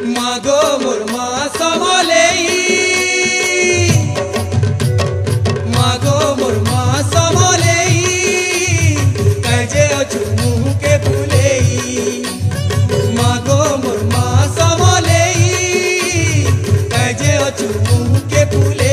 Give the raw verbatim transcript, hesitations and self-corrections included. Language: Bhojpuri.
मागो मुरमा समलेई मागो मुरमा समलेई कजे चुमू के फुलेई मागो मुरमा समलेई कजे चुमू के फुले